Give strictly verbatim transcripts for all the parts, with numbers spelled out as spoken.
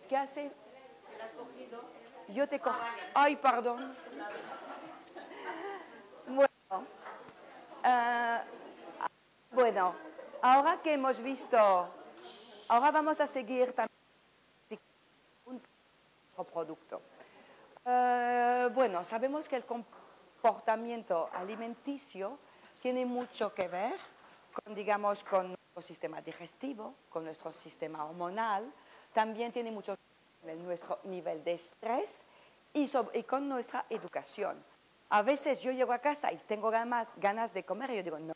¿Qué hace? Yo te cojo. Ay, perdón. Bueno, uh, bueno, ahora que hemos visto, ahora vamos a seguir también un producto. Uh, bueno, sabemos que el comportamiento alimenticio tiene mucho que ver con, digamos, con nuestro sistema digestivo, con nuestro sistema hormonal, también tiene mucho que ver con nuestro nivel de estrés y, sobre, y con nuestra educación. A veces yo llego a casa y tengo ganas, ganas de comer y yo digo, no,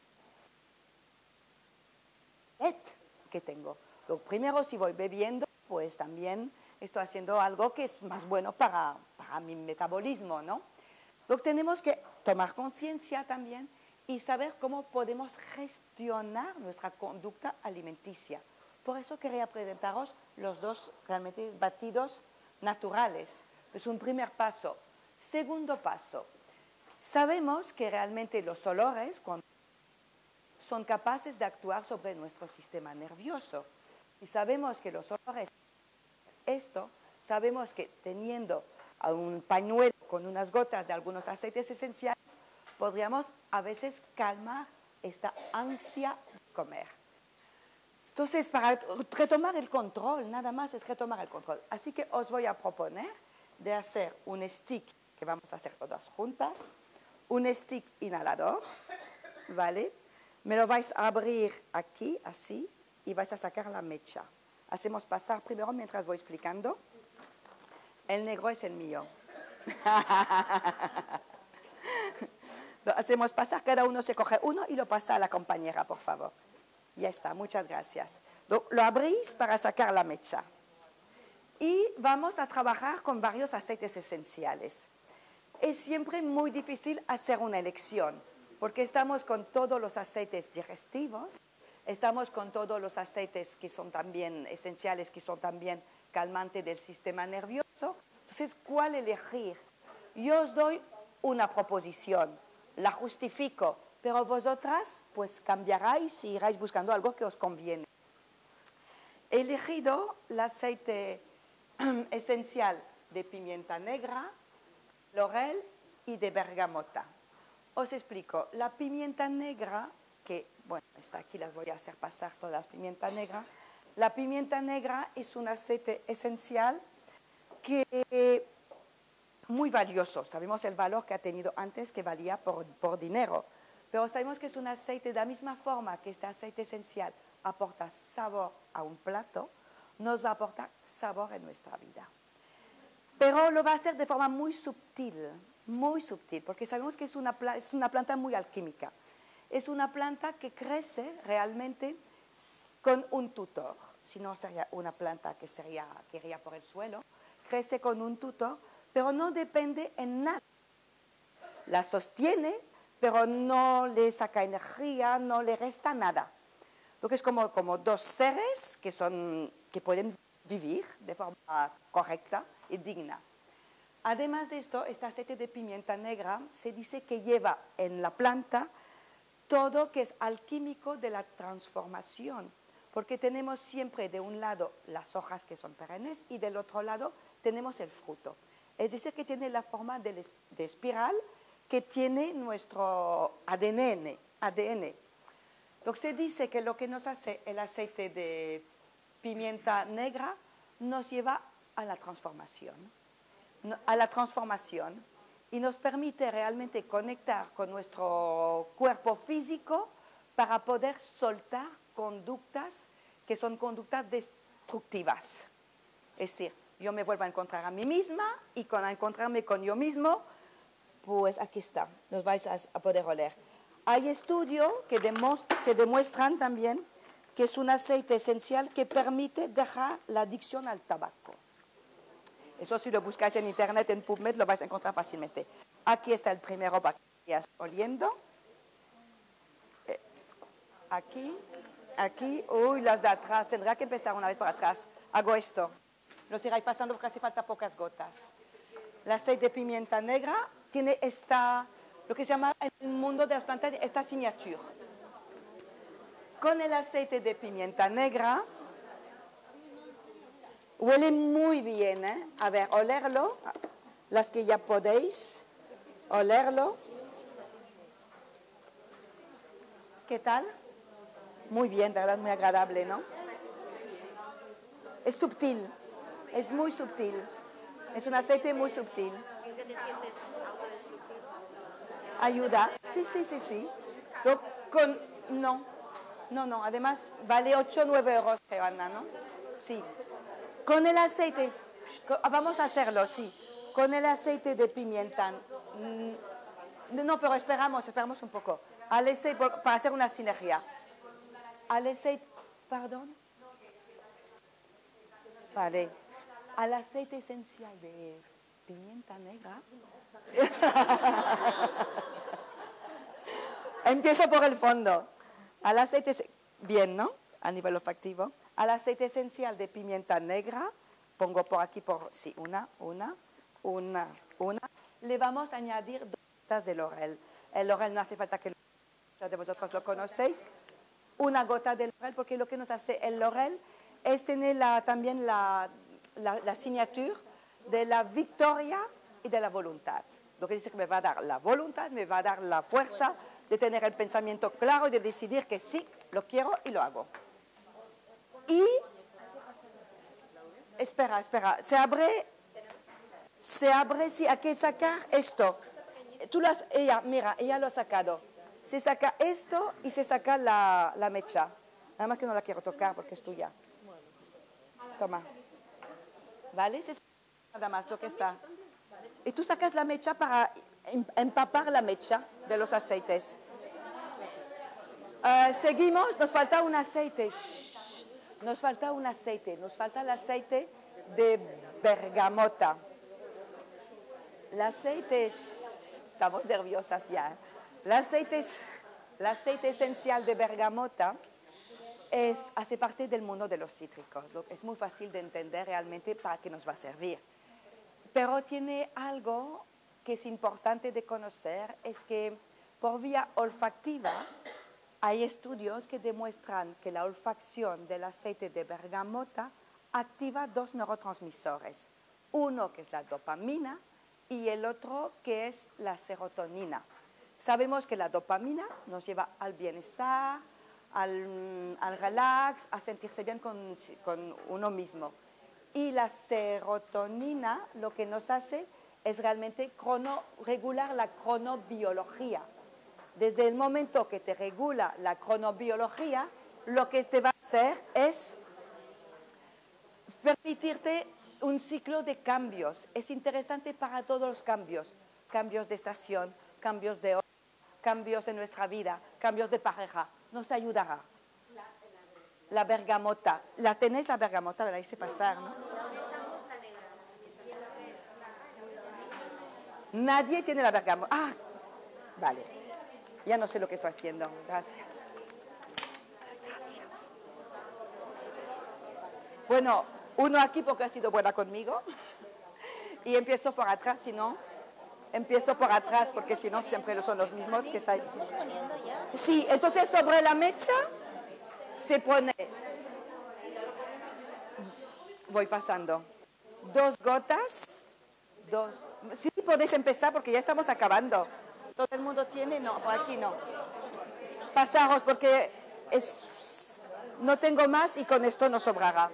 ¿qué tengo? Lo primero, si voy bebiendo, pues también estoy haciendo algo que es más bueno para, para mi metabolismo, ¿no? Luego tenemos que tomar conciencia también y saber cómo podemos gestionar nuestra conducta alimenticia. Por eso quería presentaros los dos realmente batidos naturales. Es un primer paso. Segundo paso. Sabemos que realmente los olores son capaces de actuar sobre nuestro sistema nervioso. Y sabemos que los olores, esto, sabemos que teniendo un pañuelo con unas gotas de algunos aceites esenciales, podríamos a veces calmar esta ansia de comer. Entonces, para retomar el control, nada más es retomar el control. Así que os voy a proponer de hacer un stick, que vamos a hacer todas juntas, un stick inhalador, ¿vale? Me lo vais a abrir aquí, así, y vais a sacar la mecha. Hacemos pasar primero, mientras voy explicando. El negro es el mío. Lo hacemos pasar, cada uno se coge uno y lo pasa a la compañera, por favor. Ya está, muchas gracias. Lo, lo abrís para sacar la mecha. Y vamos a trabajar con varios aceites esenciales. Es siempre muy difícil hacer una elección, porque estamos con todos los aceites digestivos, estamos con todos los aceites que son también esenciales, que son también calmantes del sistema nervioso. Entonces, ¿cuál elegir? Yo os doy una proposición, la justifico, pero vosotras pues cambiaráis y iráis buscando algo que os conviene. He elegido el aceite esencial de pimienta negra, laurel y de bergamota. Os explico, la pimienta negra, que, bueno, está aquí, las voy a hacer pasar todas las pimientas negras. La pimienta negra es un aceite esencial que es muy valioso. Sabemos el valor que ha tenido antes, que valía por, por dinero, pero sabemos que es un aceite de la misma forma que este aceite esencial aporta sabor a un plato, nos va a aportar sabor en nuestra vida. Pero lo va a hacer de forma muy sutil, muy sutil, porque sabemos que es una, es una planta muy alquímica. Es una planta que crece realmente con un tutor. Si no, sería una planta que, sería, que iría por el suelo. Crece con un tutor, pero no depende en nada. La sostiene, pero no le saca energía, no le resta nada. Entonces es como, como dos seres que, son, que pueden vivir de forma correcta y digna. Además de esto, este aceite de pimienta negra se dice que lleva en la planta todo que es alquímico de la transformación, porque tenemos siempre de un lado las hojas que son perennes y del otro lado tenemos el fruto. Es decir, que tiene la forma de, de espiral que tiene nuestro A D N. A D N. Lo que se dice que lo que nos hace el aceite de pimienta negra nos lleva a la transformación, a la transformación y nos permite realmente conectar con nuestro cuerpo físico para poder soltar conductas que son conductas destructivas. Es decir, yo me vuelvo a encontrar a mí misma y con encontrarme con yo mismo, pues aquí está, los vais a, a poder oler. Hay estudios que, que demuestran también que es un aceite esencial que permite dejar la adicción al tabaco. Eso si lo buscáis en internet, en PubMed, lo vais a encontrar fácilmente. Aquí está el primero para que vayas oliendo. Eh, aquí, aquí, uy, las de atrás, tendrá que empezar una vez por atrás. Hago esto. Los iráis pasando porque hace falta pocas gotas. El aceite de pimienta negra tiene esta, lo que se llama en el mundo de las plantas, esta signature. Con el aceite de pimienta negra Huele muy bien, ¿eh? A ver, olerlo, las que ya podéis olerlo. ¿Qué tal? Muy bien, de verdad, muy agradable, ¿no? Es sutil, es muy sutil. Es un aceite muy sutil. Ayuda. Sí, sí, sí, sí. Lo- con, no, no, no. Además, vale ocho o nueve euros, Ana, ¿no? Sí. Con el aceite, vamos a hacerlo, sí. Con el aceite de pimienta. No, pero esperamos, esperamos un poco. Al aceite, para hacer una sinergia. Al aceite, perdón. Vale. Al aceite esencial de pimienta negra. Empiezo por el fondo. Al aceite, bien, ¿no? A nivel olfactivo. Al aceite esencial de pimienta negra, pongo por aquí, por, sí, una, una, una, una. Le vamos a añadir dos gotas de laurel. El laurel no hace falta que muchos de vosotros lo conocéis. Una gota de laurel, porque lo que nos hace el laurel es tener la, también la, la, la signature de la victoria y de la voluntad. Lo que dice que me va a dar la voluntad, me va a dar la fuerza de tener el pensamiento claro y de decidir que sí, lo quiero y lo hago. Y, espera, espera, se abre, se abre, sí, hay que sacar esto. Tú lo has, ella, mira, ella lo ha sacado. Se saca esto y se saca la, la mecha. Nada más que no la quiero tocar porque es tuya. Toma. ¿Vale? Se saca nada más lo que está. Y tú sacas la mecha para empapar la mecha de los aceites. Uh, seguimos, nos falta un aceite. Shh. Nos falta un aceite. Nos falta el aceite de bergamota. El aceite, estamos nerviosas ya. El aceite, el aceite esencial de bergamota es, hace parte del mundo de los cítricos. Es muy fácil de entender realmente para qué nos va a servir. Pero tiene algo que es importante de conocer, es que por vía olfactiva hay estudios que demuestran que la olfacción del aceite de bergamota activa dos neurotransmisores. Uno que es la dopamina y el otro que es la serotonina. Sabemos que la dopamina nos lleva al bienestar, al, al relax, a sentirse bien con, con uno mismo. Y la serotonina lo que nos hace es realmente crono, regular la cronobiología. Desde el momento que te regula la cronobiología, lo que te va a hacer es permitirte un ciclo de cambios. Es interesante para todos los cambios. Cambios de estación, cambios de hora, cambios en nuestra vida, cambios de pareja. Nos ayudará. La bergamota. ¿La tenéis la bergamota? Me la hice pasar, ¿no? Nadie tiene la bergamota. Ah, vale. Ya no sé lo que estoy haciendo. Gracias. Gracias. Bueno, uno aquí porque ha sido buena conmigo. Y empiezo por atrás, si no. Empiezo por atrás porque si no siempre son los mismos que están. Sí, entonces sobre la mecha se pone. Voy pasando. Dos gotas. Dos. Sí, podéis empezar porque ya estamos acabando. ¿Todo el mundo tiene? No, por aquí no. Pasaros porque es, no tengo más y con esto no sobrará.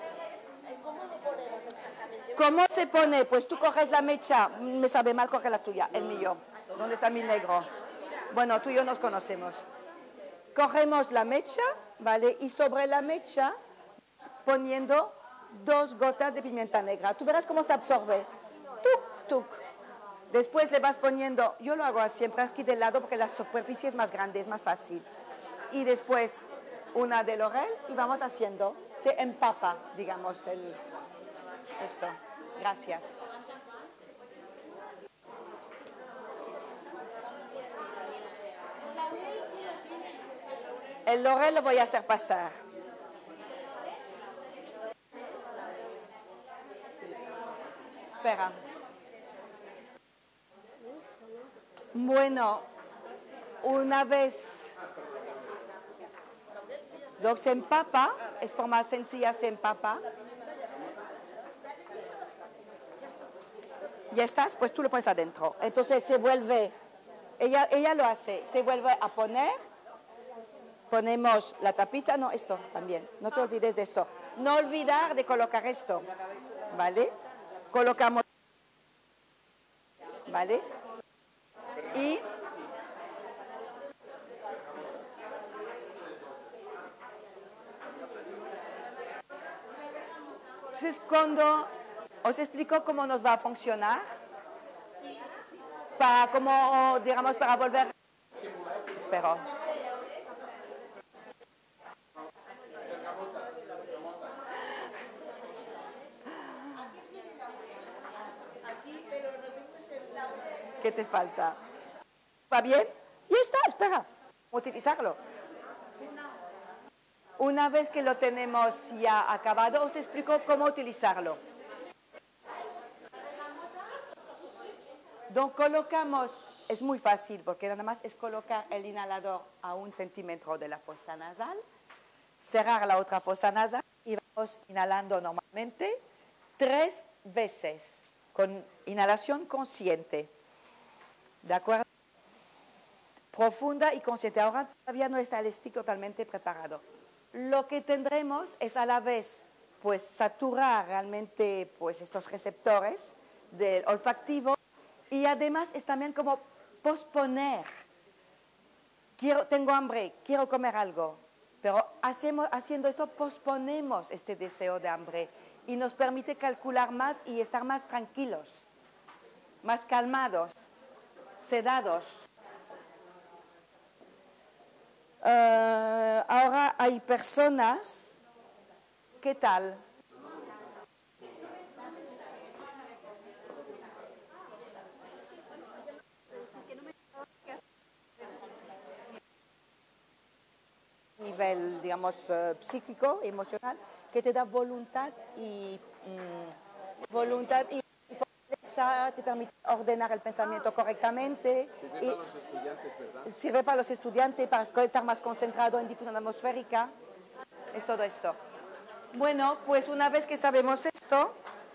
¿Cómo se pone? Pues tú coges la mecha. Me sabe mal coger la tuya, el mío. ¿Dónde está mi negro? Bueno, tú y yo nos conocemos. Cogemos la mecha, ¿vale? Y sobre la mecha poniendo dos gotas de pimienta negra. Tú verás cómo se absorbe. Tuc, tuc. Después le vas poniendo, yo lo hago siempre aquí del lado porque la superficie es más grande, es más fácil. Y después una de laurel y vamos haciendo. Se empapa, digamos, el, esto. Gracias. El laurel lo voy a hacer pasar. Espera. Bueno, una vez lo se empapa, es forma sencilla, se empapa. ¿Ya estás? Pues tú lo pones adentro. Entonces se vuelve, ella, ella lo hace, se vuelve a poner, ponemos la tapita, no, esto también, no te olvides de esto. No olvidar de colocar esto, ¿vale? Colocamos, ¿vale? Y entonces cuando os explico cómo nos va a funcionar, para como, digamos, para volver, espero. ¿Qué te falta? ¿Va bien? Y está, espera, utilizarlo. Una vez que lo tenemos ya acabado, os explico cómo utilizarlo. Entonces colocamos, es muy fácil porque nada más es colocar el inhalador a un centímetro de la fosa nasal, cerrar la otra fosa nasal y vamos inhalando normalmente tres veces con inhalación consciente. ¿De acuerdo? Profunda y consciente. Ahora todavía no está el stick totalmente preparado. Lo que tendremos es a la vez, pues, saturar realmente, pues, estos receptores del olfactivo y además es también como posponer. Quiero, tengo hambre, quiero comer algo, pero hacemos, haciendo esto posponemos este deseo de hambre y nos permite calcular más y estar más tranquilos, más calmados, sedados. Uh, ahora hay personas, ¿qué tal? Nivel, digamos, uh, psíquico, emocional, que te da voluntad y mm, voluntad y fortaleza, te permite ordenar el pensamiento correctamente. Sirve y para los estudiantes, ¿verdad? Sirve para los estudiantes, para estar más concentrado en difusión atmosférica. Es todo esto. Bueno, pues una vez que sabemos esto,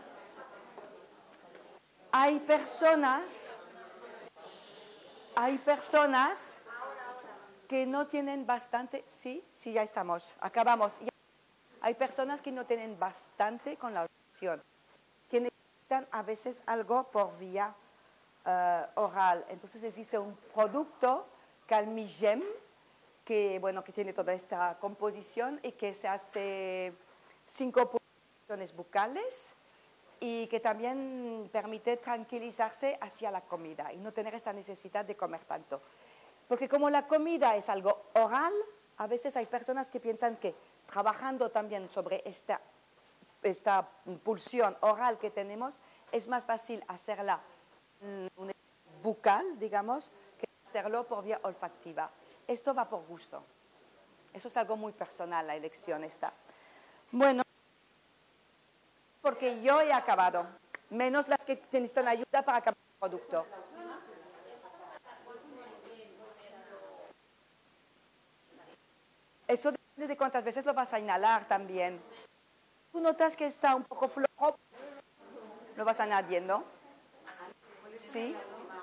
hay personas, hay personas que no tienen bastante, sí, sí, ya estamos, acabamos. Ya. Hay personas que no tienen bastante con la oración, que necesitan a veces algo por vía uh, oral. Entonces existe un producto, Calmigem, que, bueno, que tiene toda esta composición y que se hace cinco pulsaciones bucales y que también permite tranquilizarse hacia la comida y no tener esta necesidad de comer tanto. Porque como la comida es algo oral, a veces hay personas que piensan que trabajando también sobre esta, esta pulsión oral que tenemos, es más fácil hacerla um, bucal, digamos, que hacerlo por vía olfactiva. Esto va por gusto. Eso es algo muy personal, la elección está. Bueno, porque yo he acabado, menos las que necesitan ayuda para acabar el producto. Eso depende de cuántas veces lo vas a inhalar también. Tú notas que está un poco flojo, lo vas añadiendo. Sí.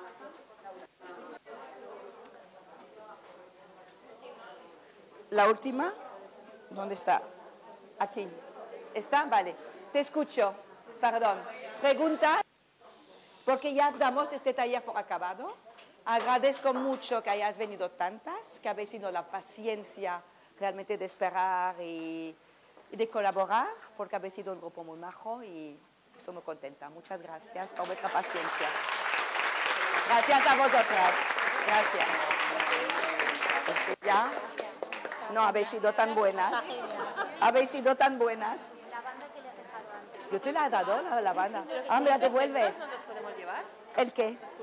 La última, ¿dónde está? Aquí. ¿Está? Vale. Te escucho. Perdón. Pregunta, porque ya damos este taller por acabado. Agradezco mucho que hayas venido tantas, que habéis tenido la paciencia realmente de esperar y, y de colaborar, porque habéis sido un grupo muy majo y estoy muy contenta. Muchas gracias por vuestra paciencia. Gracias a vosotras. Gracias. Ya. No habéis sido tan buenas. Habéis sido tan buenas. La banda que le has dejado antes. Yo te la he dado, la, la banda. Sí, sí, Ah, me la los devuelves. estos no los podemos llevar. ¿El qué?